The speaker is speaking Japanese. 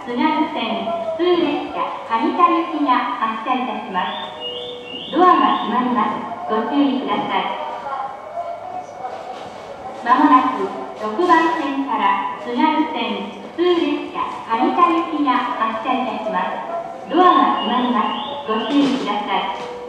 津軽線普通列車上田行きが発車いたします。ドアが閉まります。ご注意ください。まもなく6番線から津軽線普通列車上田行きが発車いたします。ドアが閉まります。ご注意ください。